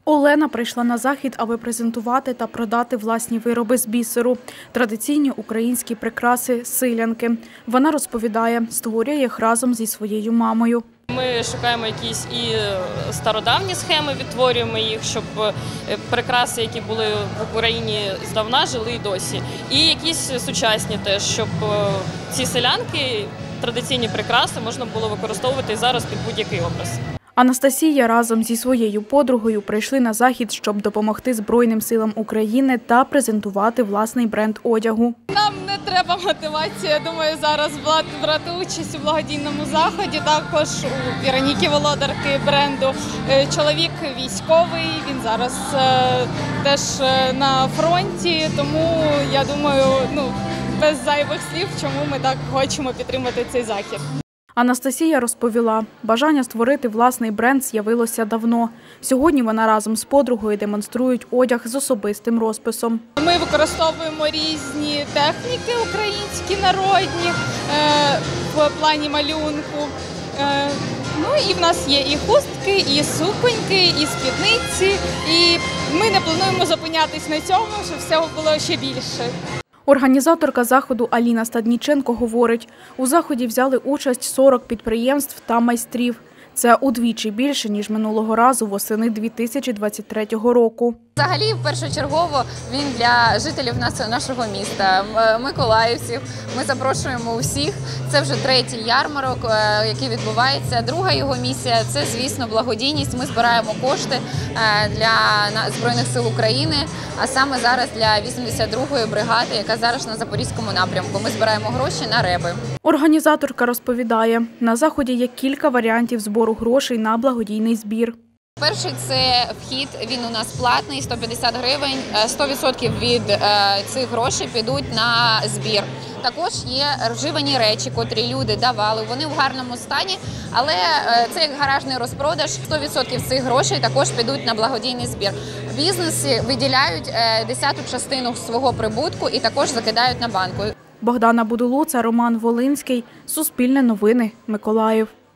Олена прийшла на захід, аби презентувати та продати власні вироби з бісеру – традиційні українські прикраси – силянки. Вона розповідає, створює їх разом зі своєю мамою. Ми шукаємо якісь і стародавні схеми, відтворюємо їх, щоб прикраси, які були в Україні здавна, жили і досі. І якісь сучасні теж, щоб ці селянки, традиційні прикраси можна було використовувати і зараз під будь-який образ. Анастасія разом зі своєю подругою прийшли на захід, щоб допомогти Збройним силам України та презентувати власний бренд одягу. Нам не треба мотивація, я думаю, зараз брати участь у благодійному заході. Також у Вероніки Володарки бренду. Чоловік військовий, він зараз теж на фронті, тому я думаю, без зайвих слів, чому ми так хочемо підтримати цей захід. Анастасія розповіла, бажання створити власний бренд з'явилося давно. Сьогодні вона разом з подругою демонструють одяг з особистим розписом. Ми використовуємо різні техніки українські, народні, в плані малюнку. І в нас є і хустки, і суконьки, і спідниці. І ми не плануємо зупинятись на цьому, щоб всього було ще більше. Організаторка заходу Аліна Стадніченко говорить, у заході взяли участь 40 підприємств та майстрів. Це удвічі більше, ніж минулого разу восени 2023 року. Взагалі, першочергово, він для жителів нашого міста, миколаївців. Ми запрошуємо усіх. Це вже третій ярмарок, який відбувається. Друга його місія – це, звісно, благодійність. Ми збираємо кошти для Збройних сил України, а саме зараз для 82-ї бригади, яка зараз на Запорізькому напрямку. Ми збираємо гроші на РЕБи. Організаторка розповідає, на заході є кілька варіантів збору грошей на благодійний збір. Перший – це вхід, він у нас платний, 150 гривень, 100% від цих грошей підуть на збір. Також є вживані речі, котрі люди давали, вони в гарному стані, але це як гаражний розпродаж, 100% цих грошей також підуть на благодійний збір. Бізнеси виділяють 10-ту частину свого прибутку і також закидають на банку. Богдана Будулуца, Роман Волинський, Суспільне новини, Миколаїв.